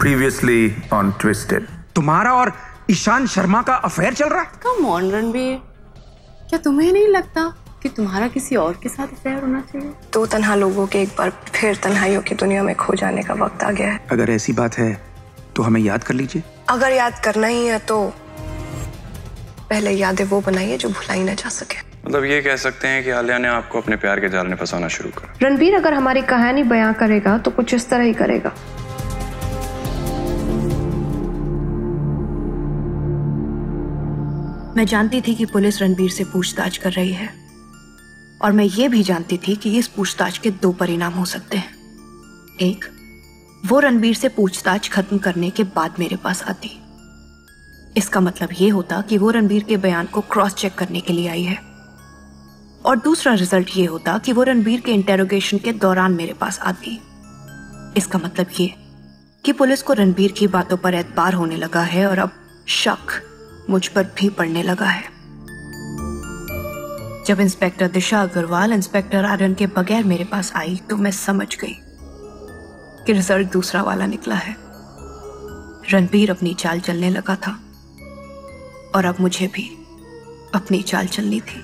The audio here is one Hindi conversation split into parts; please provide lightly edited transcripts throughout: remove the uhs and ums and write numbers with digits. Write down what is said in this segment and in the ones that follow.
Previously on Twisted. तुम्हारा और ईशान शर्मा का अफेयर चल रहा है? कम ऑन रणबीर, क्या तुम्हें नहीं लगता कि तुम्हारा किसी और के साथ अफेयर होना चाहिए? दो तन्हा लोगों के एक बार फिर तन्हाइयों की दुनिया में खो जाने का वक्त आ गया है। अगर ऐसी बात है तो हमें याद कर लीजिए। अगर याद करना ही है तो पहले यादें वो बनाइए जो भुलाई न जा सके। मतलब ये कह सकते हैं कि आलिया ने आपको अपने प्यार के जाल में फंसाना शुरू करा। रणबीर अगर हमारी कहानी बयां करेगा तो कुछ इस तरह ही करेगा। मैं जानती थी कि पुलिस रणबीर से पूछताछ कर रही है और मैं ये भी जानती थी कि इस पूछताछ के दो परिणाम हो सकते हैं। एक, वो रणबीर से पूछताछ खत्म करने के बाद मेरे पास आती। इसका मतलब ये होता कि वो रणबीर के बयान को क्रॉस चेक करने के लिए आई है। और दूसरा रिजल्ट ये होता कि वो रणबीर के इंटेरोगेशन के दौरान मेरे पास आती। इसका मतलब ये कि पुलिस को रणबीर की बातों पर एतबार होने लगा है और अब शक मुझ पर भी पड़ने लगा है। जब इंस्पेक्टर दिशा अग्रवाल इंस्पेक्टर आर्यन के बगैर मेरे पास आई तो मैं समझ गई कि रिजल्ट दूसरा वाला निकला है। रणबीर अपनी चाल चलने लगा था और अब मुझे भी अपनी चाल चलनी थी।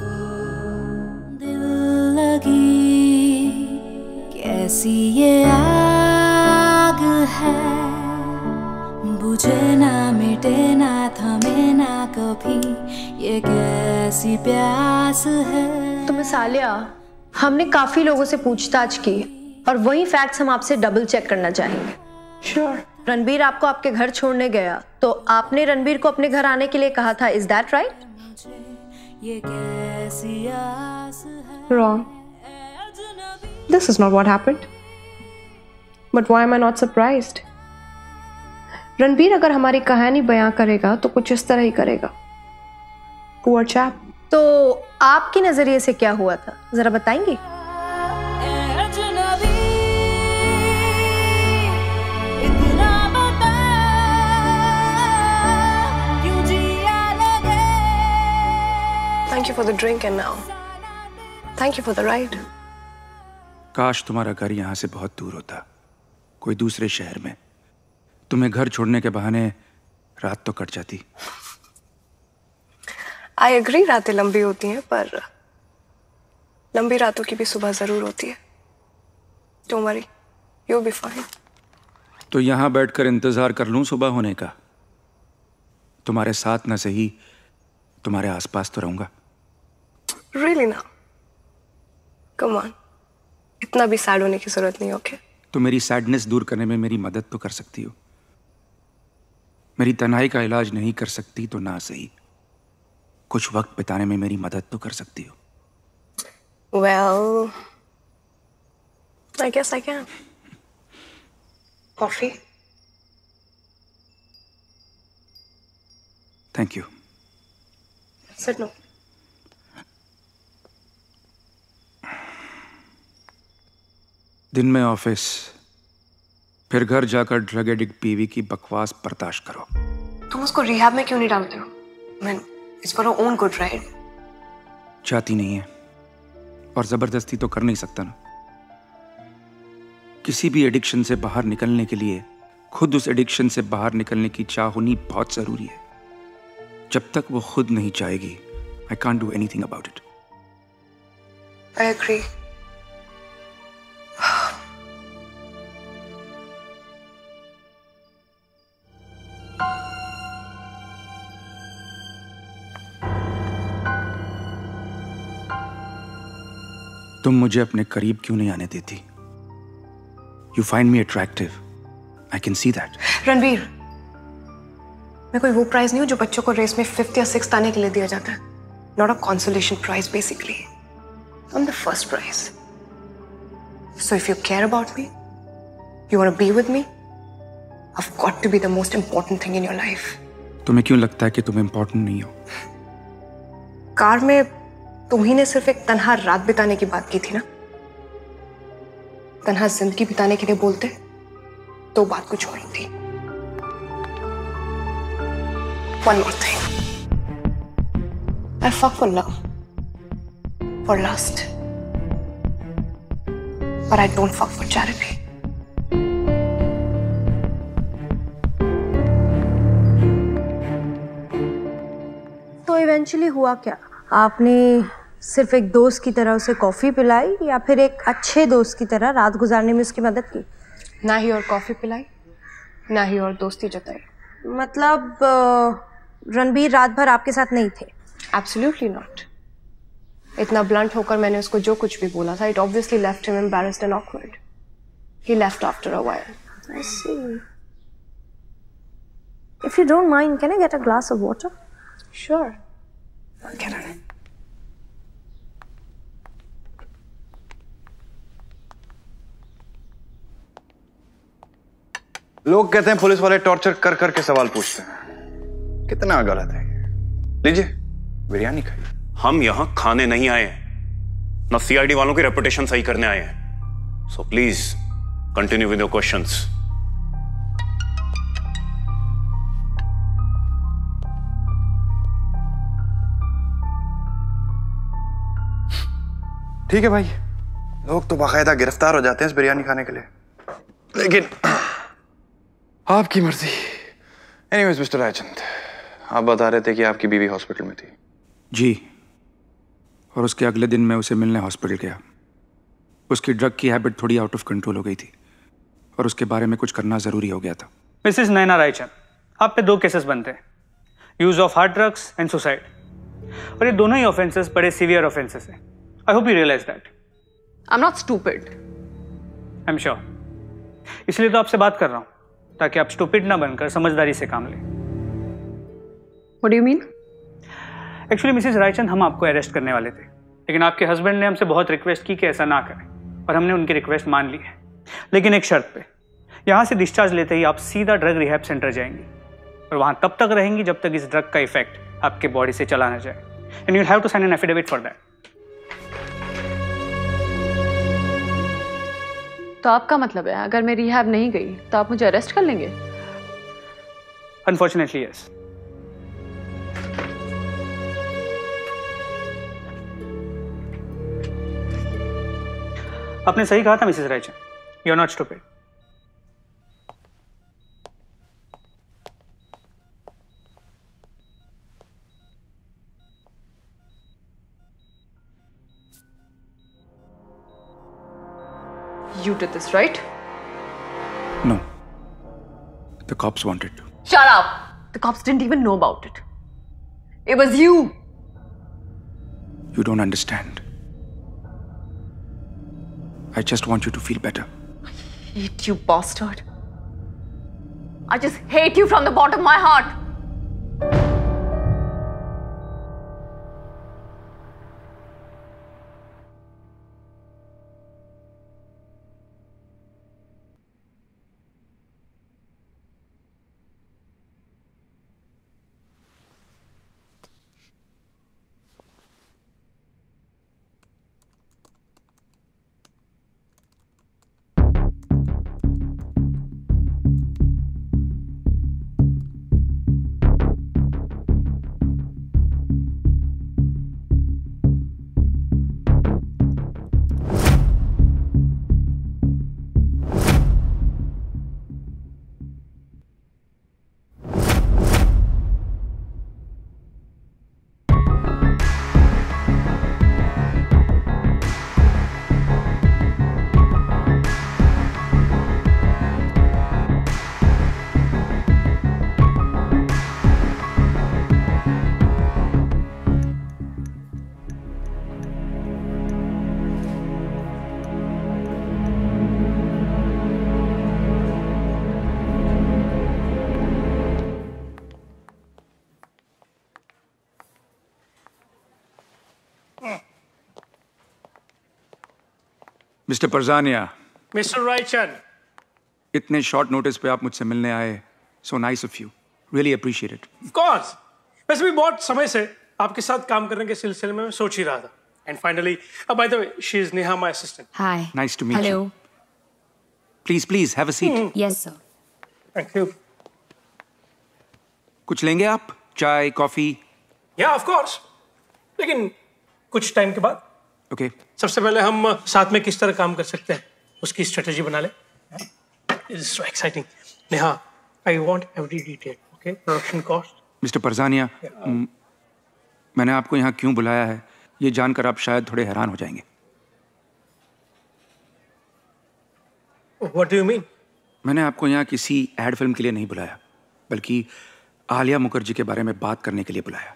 दिल लगी कैसी ये आग है, बुझे ना मिटे ना थमे ना कभी, ये कैसी प्यास है। तो मिस आलिया, हमने काफी लोगों से पूछताछ की और वही फैक्ट्स हम आपसे डबल चेक करना चाहेंगे। श्योर। रणबीर आपको आपके घर छोड़ने गया तो आपने रणबीर को अपने घर आने के लिए कहा था, इज दैट राइट? ये कैसी आस है। Wrong. This is not what happened. But why am I not surprised? Ranbir अगर हमारी कहानी बयां करेगा तो कुछ इस तरह ही करेगा। Poor chap. तो आपके नजरिए से क्या हुआ था, जरा बताएंगी? Thank you for the drink and now thank you for the ride. काश तुम्हारा घर यहाँ से बहुत दूर होता, कोई दूसरे शहर में। तुम्हें घर छोड़ने के बहाने रात तो कट जाती। I agree, रातें लंबी होती हैं पर लंबी रातों की भी सुबह जरूर होती है। Don't worry, you'll be fine. तो यहाँ बैठकर इंतजार कर लूं सुबह होने का? तुम्हारे साथ ना सही, तुम्हारे आसपास तो रहूंगा। Really now? Come on. इतना भी सैड होने की जरूरत नहीं, ओके? तो मेरी सैडनेस दूर करने में मेरी मदद तो कर सकती हो। मेरी तन्हाई का इलाज नहीं कर सकती तो ना सही, कुछ वक्त बिताने में मेरी मदद तो कर सकती हो। Well, I guess I can. Coffee? Thank you. Sit no. दिन में ऑफिस, फिर घर जाकर ड्रग एडिक्ट बीवी की बकवास बर्दाश्त करो। तुम उसको रिहैब में क्यों नहीं डालते हो? Man, it's for her own good, right? चाहती नहीं है और जबरदस्ती तो कर नहीं सकता ना। किसी भी एडिक्शन से बाहर निकलने के लिए खुद उस एडिक्शन से बाहर निकलने की चाह होनी बहुत जरूरी है। जब तक वो खुद नहीं चाहेगी, I can't do anything about it. I agree. तुम मुझे अपने करीब क्यों नहीं आने देती? You find me attractive. I can see that. Ranbir, मैं कोई वो प्राइज नहीं हूँ जो बच्चों को रेस में 5th या 6th आने के लिए दिया जाता है। Not a consolation prize, basically. I'm the first prize. So if you care about me, you want to be with me, I've got to be the most important thing in your life. तुम्हें क्यों लगता है कि तुम इम्पोर्टेंट नहीं हो? कार में तुम्ही ने सिर्फ एक तन्हा रात बिताने की बात की थी ना? तन्हा जिंदगी बिताने के लिए बोलते तो बात कुछ और होती। One more thing. I fuck for love, for lust, but I don't fuck for charity. Eventually हुआ क्या? आपने सिर्फ एक दोस्त की तरह उसे कॉफी पिलाई या फिर एक अच्छे दोस्त की तरह रात गुजारने में उसकी मदद की? ना ही और कॉफी पिलाई, ना ही और दोस्ती जताई। मतलब रणबीर रात भर आपके साथ नहीं थे? Absolutely not. इतना ब्लंट होकर मैंने उसको जो कुछ भी बोला था, it obviously left him embarrassed and awkward. He left after a while. I see. If you don't mind, can I get a glass of water? Sure. Get on it. लोग कहते हैं पुलिस वाले टॉर्चर कर करके सवाल पूछते हैं, कितना गलत है। लीजिए बिरयानी खाइए। हम यहां खाने नहीं आए हैं, ना सीआईडी वालों की रेपुटेशन सही करने आए हैं। So please continue with your questions. ठीक है भाई, लोग तो बाकायदा गिरफ्तार हो जाते हैं इस बिरयानी खाने के लिए, लेकिन आपकी मर्जी। एनीवेज मिस्टर रायचंद, आप बता रहे थे कि आपकी बीवी हॉस्पिटल में थी। जी, और उसके अगले दिन मैं उसे मिलने हॉस्पिटल गया। उसकी ड्रग की हैबिट थोड़ी आउट ऑफ कंट्रोल हो गई थी और उसके बारे में कुछ करना जरूरी हो गया था। मिसेस नैना रायचंद, आप पे 2 केसेस बनते हैं, use of hard drugs and suicide. और ये दोनों ही ऑफेंसेस बड़े सीवियर ऑफेंसेस हैं। I hope you realise that. I am not stupid. I am sure. इसलिए तो आपसे बात कर रहा हूं, ताकि आप स्टूपिड ना बनकर समझदारी से काम लें। What do you mean? Actually Mrs Raichand, हम आपको अरेस्ट करने वाले थे, लेकिन आपके हस्बैंड ने हमसे बहुत रिक्वेस्ट की कि ऐसा ना करें, और हमने उनकी रिक्वेस्ट मान ली है। लेकिन एक शर्त पे, यहाँ से डिस्चार्ज लेते ही आप सीधा ड्रग रिहैब सेंटर जाएंगी और वहाँ तब तक रहेंगी जब तक इस ड्रग का इफेक्ट आपके बॉडी से चला ना जाए। And you have to sign an affidavit for that. तो आपका मतलब है अगर मैं रिहैब नहीं गई तो आप मुझे अरेस्ट कर लेंगे? Unfortunately yes. आपने सही कहा था Mrs Raichand, you are not stupid. You did this, right? No. The cops wanted to. Shut up! The cops didn't even know about it. It was you! You don't understand. I just want you to feel better. I hate you, bastard. I just hate you from the bottom of my heart. Mr Parzania. Mr Raichand, इतने शॉर्ट नोटिस पे आप मुझसे मिलने आए, so nice of you, really appreciate it. Of course, वैसे भी बहुत समय से आपके साथ काम करने के सिलसिले में मैं सोच ही रहा था। And finally, by the way, she is Neha my assistant. Hi. Nice to meet you. Please have a seat. Yes sir. Thank you. कुछ लेंगे आप? चाय, कॉफी? या ऑफ कोर्स, लेकिन कुछ टाइम के बाद। ओके। सबसे पहले हम साथ में किस तरह काम कर सकते हैं उसकी स्ट्रेटेजी बना ले। It's so exciting. Neha, I want every detail, okay? Production cost. Mr Parzania, मैंने आपको यहाँ क्यों बुलाया है ये जानकर आप शायद थोड़े हैरान हो जाएंगे। What do you mean? मैंने आपको यहाँ किसी एड फिल्म के लिए नहीं बुलाया, बल्कि आलिया मुखर्जी के बारे में बात करने के लिए बुलाया।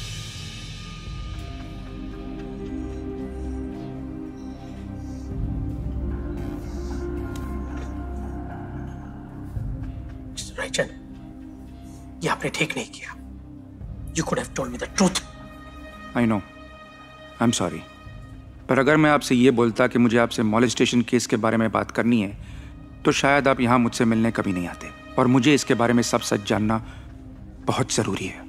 रायचंद, ये आपने ठीक नहीं किया। You could have told me the truth. I know. I'm sorry. पर अगर मैं आपसे ये बोलता कि मुझे आपसे मॉलेस्टेशन केस के बारे में बात करनी है, तो शायद आप यहाँ मुझसे मिलने कभी नहीं आते। और मुझे इसके बारे में सब सच जानना बहुत जरूरी है।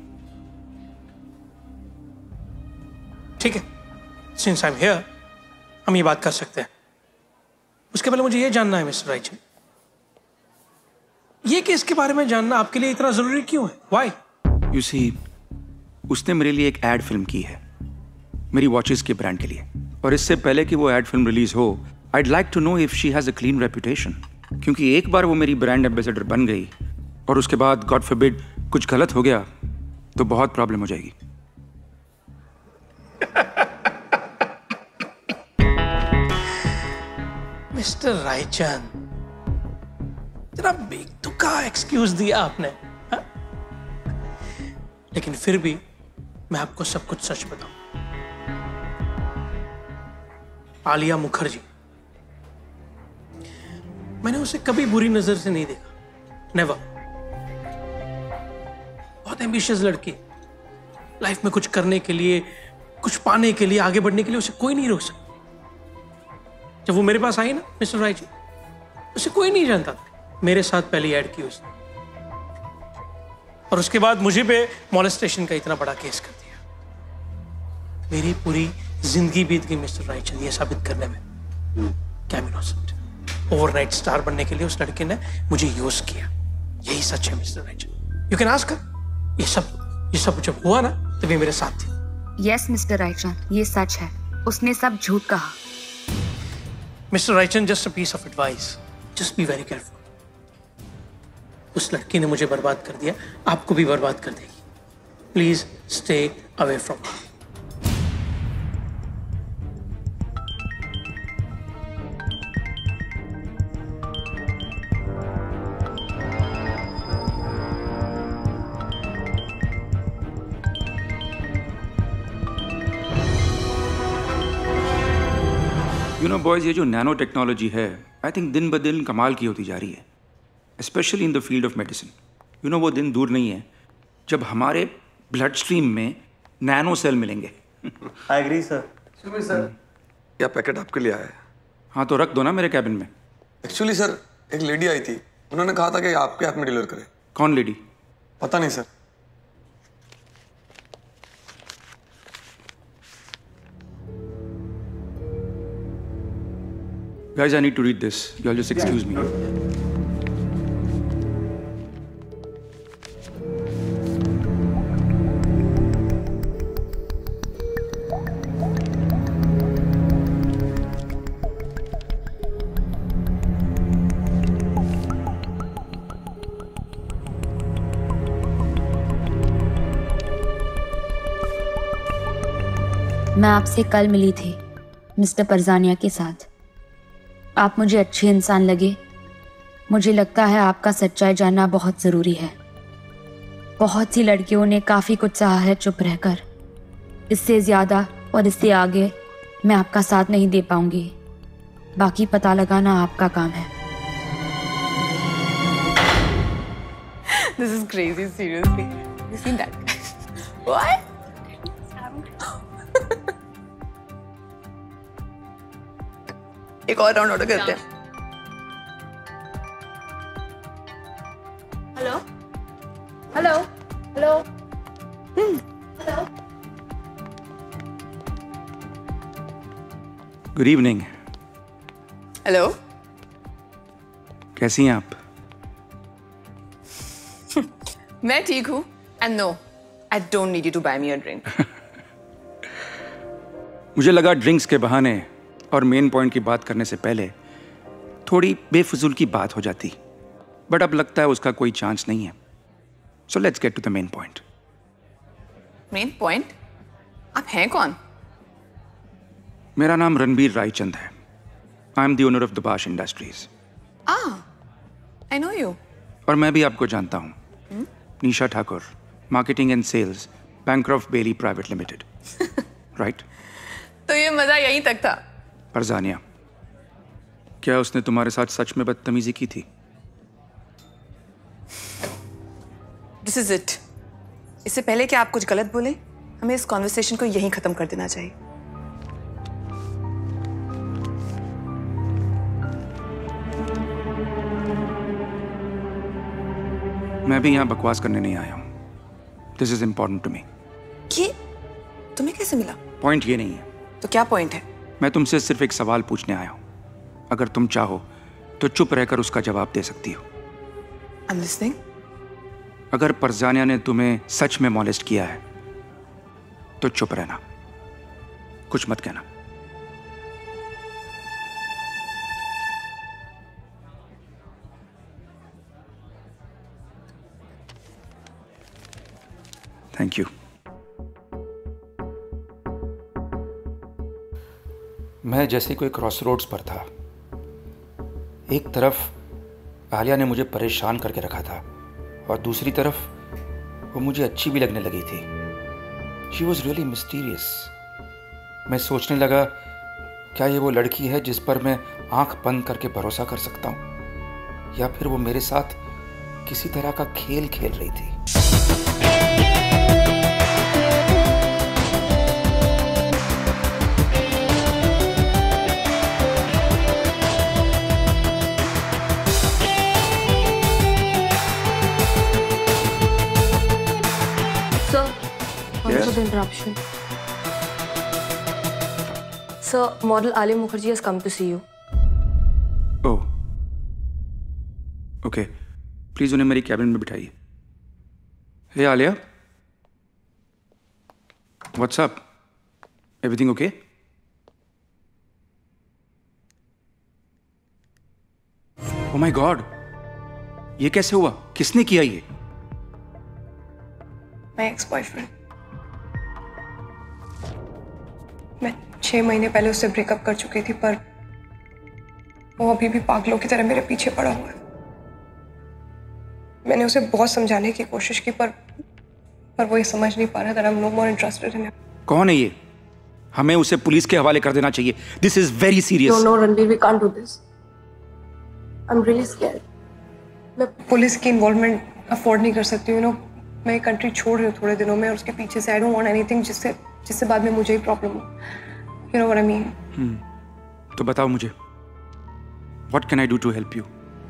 ठीक है, Since I'm here, हम ये बात कर सकते हैं। उसके पहले मुझे ये जानना है मिस्टर रायचंद, ये केस के बारे में जानना आपके लिए इतना जरूरी क्यों है? Why? You see, उसने मेरे लिए एक एड फिल्म की है, मेरी वॉचेस के ब्रांड के लिए। और इससे पहले कि वो एड फिल्म रिलीज हो, I'd like to know if she has a clean reputation. क्योंकि एक बार वो मेरी ब्रांड एम्बेसडर बन गई और उसके बाद गॉड फॉरबिड कुछ गलत हो गया तो बहुत प्रॉब्लम हो जाएगी। मिस्टर रायचंद, तेरा बेतुका एक्सक्यूज दिया आपने, हा? लेकिन फिर भी मैं आपको सब कुछ सच बताऊं। आलिया मुखर्जी, मैंने उसे कभी बुरी नजर से नहीं देखा, नेवर। बहुत एम्बिशियस लड़की, लाइफ में कुछ करने के लिए, कुछ पाने के लिए, आगे बढ़ने के लिए उसे कोई नहीं रोक सकता। जब वो मेरे पास आई ना मिस्टर राय जी, उसे कोई नहीं जानता था। मेरे साथ पहली ऐड की उसने, और उसके बाद मुझे पे मॉलेस्टेशन का इतना बड़ा केस कर दिया। मेरी पूरी जिंदगी बीत गई मिस्टर रायचंद ये साबित करने में क्या मैं इनोसेंट। ओवरनाइट स्टार बनने के लिए उस लड़के ने मुझे यूज किया। यही सच है Mr Raichand, you can ask her. ये सब जब हुआ ना तब ये मेरे साथ थी। यस मिस्टर रायचंद, ये सच है, उसने सब झूठ कहा। Mr Raichand, just a piece of advice, just be very careful. उस लड़की ने मुझे बर्बाद कर दिया, आपको भी बर्बाद कर देगी। Please stay away from her. You know boys, ये जो नैनो टेक्नोलॉजी है, आई थिंक दिन ब दिन कमाल की होती जा रही है, specially in the field of medicine. You know वो दिन दूर नहीं है जब हमारे ब्लड स्ट्रीम में नैनो सेल मिलेंगे। I agree sir. सर, क्या पैकेट आपके लिए आया है? हाँ तो रख दो ना मेरे कैबिन में। एक्चुअली सर, एक लेडी आई थी, उन्होंने कहा था कि आपके हाथ में डिलीवर करें। कौन लेडी? पता नहीं सर। Guys, I need to read this. You'll just excuse me. मैं आपसे कल मिली थी मिस्टर परजानिया के साथ। आप मुझे अच्छे इंसान लगे। मुझे लगता है आपका सच्चाई जानना बहुत ज़रूरी है। बहुत सी लड़कियों ने काफ़ी कुछ सहा है चुप रहकर। इससे ज़्यादा और इससे आगे मैं आपका साथ नहीं दे पाऊंगी। बाकी पता लगाना आपका काम है। This is crazy, seriously. You seen that? What? एक और राउंड ऑर्डर करते हैं। Hello hello hello hello. Good evening. Hello, कैसी हैं आप? मैं ठीक हूँ। And no, I don't need you to buy me a drink. मुझे लगा ड्रिंक्स के बहाने और मेन पॉइंट की बात करने से पहले थोड़ी बेफजूल की बात हो जाती, बट अब लगता है उसका कोई चांस नहीं है। So let's get to the main point. Main point? आप हैं कौन? मेरा नाम रणबीर रायचंद है। I am the owner of the Bash Industries. I know you. और मैं भी आपको जानता हूँ। Nisha Thakur, marketing and sales, Bancroft Bailey private limited. Right? तो ये मजा यहीं तक था। परजानिया, क्या उसने तुम्हारे साथ सच में बदतमीजी की थी? This is it. इससे पहले कि आप कुछ गलत बोले, हमें इस कॉन्वर्सेशन को यहीं खत्म कर देना चाहिए। मैं भी यहाँ बकवास करने नहीं आया हूँ। This is important to me. ये तुम्हें कैसे मिला? पॉइंट ये नहीं है। तो क्या पॉइंट है? मैं तुमसे सिर्फ एक सवाल पूछने आया हूँ। अगर तुम चाहो तो चुप रहकर उसका जवाब दे सकती हो। I am listening. अगर परजानिया ने तुम्हें सच में मॉलेस्ट किया है तो चुप रहना, कुछ मत कहना। Thank you. मैं जैसे कोई क्रॉस रोड्स पर था। एक तरफ आलिया ने मुझे परेशान करके रखा था और दूसरी तरफ वो मुझे अच्छी भी लगने लगी थी। She was really mysterious. मैं सोचने लगा, क्या ये वो लड़की है जिस पर मैं आंख बंद करके भरोसा कर सकता हूँ, या फिर वो मेरे साथ किसी तरह का खेल खेल रही थी। Interruption. Sir, model Alia Mukherjee has come to see you. Oh. Okay. Please उन्हें मेरी कैबिन में बिठाइए। Hey Alia. What's up? Everything okay? Oh my God. ये कैसे हुआ? किसने किया ये? My ex-boyfriend. मैं 6 महीने पहले उससे ब्रेकअप कर चुकी थी, पर वो अभी भी पागलों की तरह मेरे पीछे पड़ा हुआ है। मैंने उसे बहुत समझाने की कोशिश की, पर वो ये समझ नहीं पा रहा that I'm no more interested in him. कौन है ये? हमें उसे पुलिस के हवाले कर देना चाहिए। This is very serious. No, Ranbir, we can't do this. I'm really scared. मैं पुलिस की इन्वॉल्वमेंट अफोर्ड नहीं कर सकती हूँ। मैं ये कंट्री छोड़ रही हूँ थोड़े दिनों में, और उसके पीछे से I don't want anything जिससे बाद में मुझे ही प्रॉब्लम हो। You know what I mean? तो बताओ मुझे, what can I do to help you?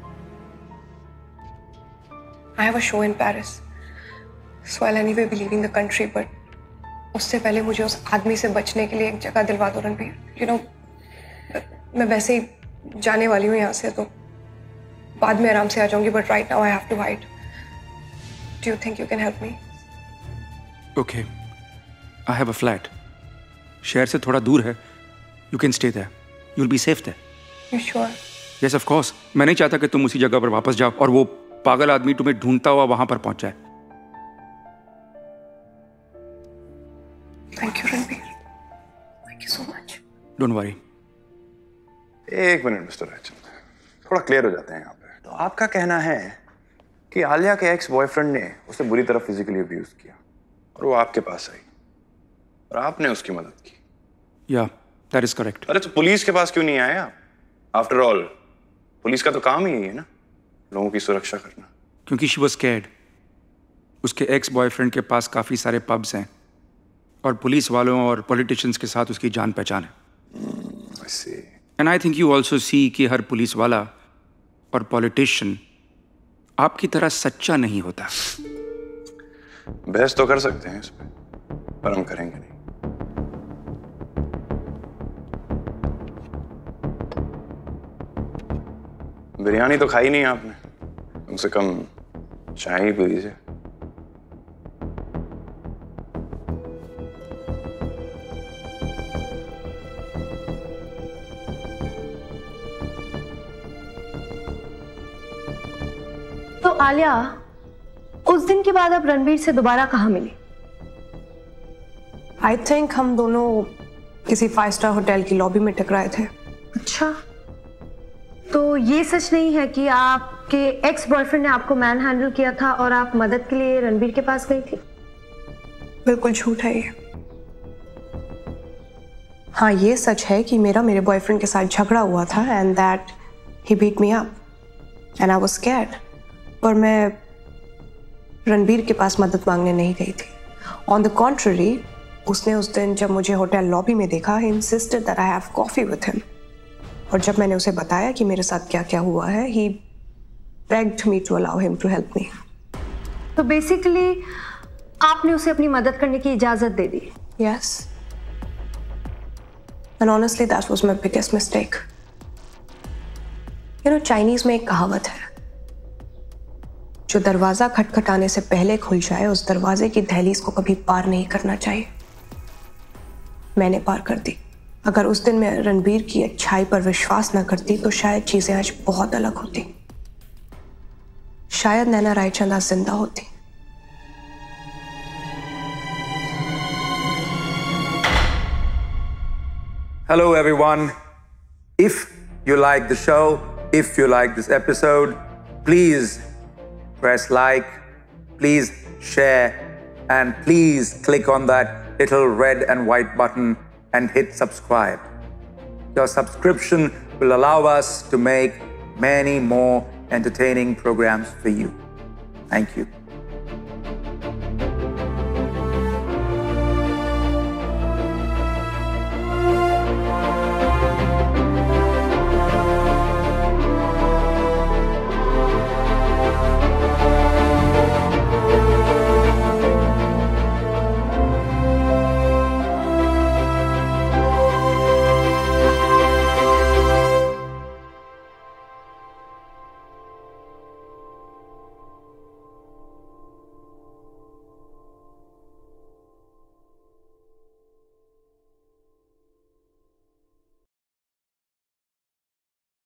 I have a show in Paris, so I'll anyway be leaving the country. But उससे पहले मुझे उस आदमी से बचने के लिए एक जगह दिलवा दो रणबीर। You know, मैं वैसे ही जाने वाली हूँ यहाँ से, तो बाद में आराम से आ जाऊंगी। But right now I have to hide. Do you think you can help me? Okay, I have a flat. शहर से थोड़ा दूर है। You can stay there. You'll be safe there. You sure? Yes, of course. मैं नहीं चाहता कि तुम उसी जगह पर वापस जाओ और वो पागल आदमी तुम्हें ढूंढता हुआ वहां पर पहुंच जाए। Thank you, Ranbir. Thank you so much. Don't worry. एक मिनट मिस्टर रायचंद, थोड़ा क्लियर हो जाते हैं यहाँ पे। तो आपका कहना है कि आलिया के एक्स बॉयफ्रेंड ने उसे बुरी तरह फिजिकली अब्यूज किया और वो आपके पास आई और आपने उसकी मदद की। Yeah, that is correct. अरे तो पुलिस के पास क्यों नहीं आए आप? आफ्टर ऑल पुलिस का तो काम ही है ना, लोगों की सुरक्षा करना। क्योंकि she was scared. उसके एक्स बॉयफ्रेंड के पास काफी सारे पब्स हैं और पुलिस वालों और पॉलिटिशियंस के साथ उसकी जान पहचान है। I see. And I think you also see कि हर पुलिस वाला और पॉलिटिशियन आपकी तरह सच्चा नहीं होता। बहस तो कर सकते हैं इस पर हम करेंगे नहीं। बिरयानी तो खाई नहीं आपने, कम से कम चाय ही पी लीजिए। तो आलिया, उस दिन के बाद अब रणबीर से दोबारा कहाँ मिली? आई थिंक हम दोनों किसी 5 स्टार होटल की लॉबी में टकराए थे। अच्छा, तो ये सच नहीं है कि आपके एक्स बॉयफ्रेंड ने आपको मैन हैंडल किया था और आप मदद के लिए रणबीर के पास गई थी? बिल्कुल झूठ है ये। हाँ, ये सच है कि मेरा मेरे बॉयफ्रेंड के साथ झगड़ा हुआ था and that he beat me up and I was scared. पर मैं रणबीर के पास मदद मांगने नहीं गई थी। ऑन द कॉन्ट्ररी, उसने उस दिन जब मुझे होटल लॉबी में देखा, he insisted that I have coffee with him. और जब मैंने उसे बताया कि मेरे साथ क्या क्या हुआ है, he begged me to allow him to help me. तो बेसिकली आपने उसे अपनी मदद करने की इजाजत दे दी? Yes. And honestly, that was my biggest mistake. You know, Chinese में एक कहावत है, जो दरवाजा खटखटाने से पहले खुल जाए उस दरवाजे की दहलीज को कभी पार नहीं करना चाहिए। मैंने पार कर दी। अगर उस दिन मैं रणबीर की अच्छाई पर विश्वास न करती तो शायद चीजें आज बहुत अलग होती। शायद नैना रायचंद आज जिंदा होती। Hello everyone. If you like the show, if you like this episode, please press like, please share, and please click on that little red and white button and hit subscribe. Your subscription will allow us to make many more entertaining programs for you. Thank you.